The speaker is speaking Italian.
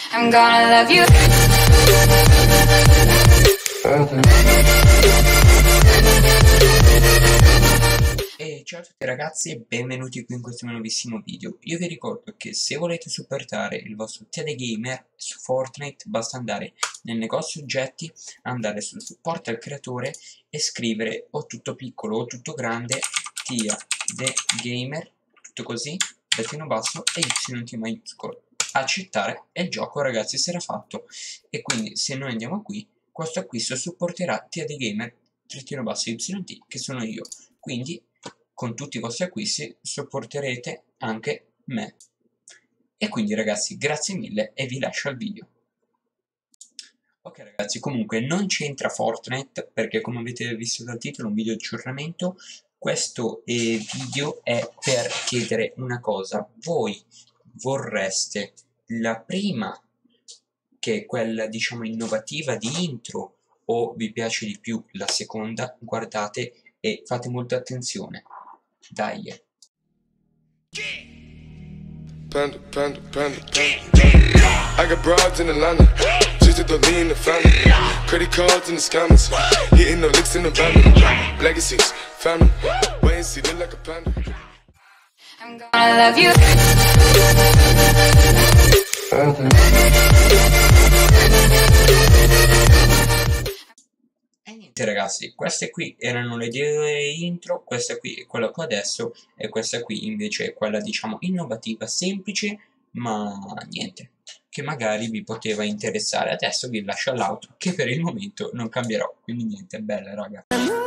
I'm gonna love you. E ciao a tutti ragazzi e benvenuti qui in questo nuovissimo video. Io vi ricordo che se volete supportare il vostro TD Gamer su Fortnite basta andare nel negozio oggetti, andare sul supporto al creatore e scrivere o tutto piccolo o tutto grande TD Gamer, tutto così, trattino basso e Y maiuscolo. Accettare e il gioco ragazzi sarà fatto. E quindi se noi andiamo qui, questo acquisto supporterà TD Gamer trattino basso YT che sono io. Quindi con tutti i vostri acquisti supporterete anche me. E quindi ragazzi grazie mille e vi lascio al video. Ok ragazzi, comunque non c'entra Fortnite perché come avete visto dal titolo è un video di aggiornamento. Questo video è per chiedere una cosa: voi vorreste la prima, che è quella diciamo innovativa di intro, o vi piace di più la seconda? Guardate e fate molta attenzione. Dai. Panda, panda, panda, panda. I got broads in Atlanta, just to lean the family. Credit cards in the scammers, hitting the licks in the van. Legacies, family, wait and see, look like a panda. I'm gonna love you. E niente ragazzi, queste qui erano le due intro, questa qui è quella qua adesso e questa qui invece è quella diciamo innovativa, semplice, ma niente, che magari vi poteva interessare. Adesso vi lascio all'outro che per il momento non cambierò, quindi niente, bella raga.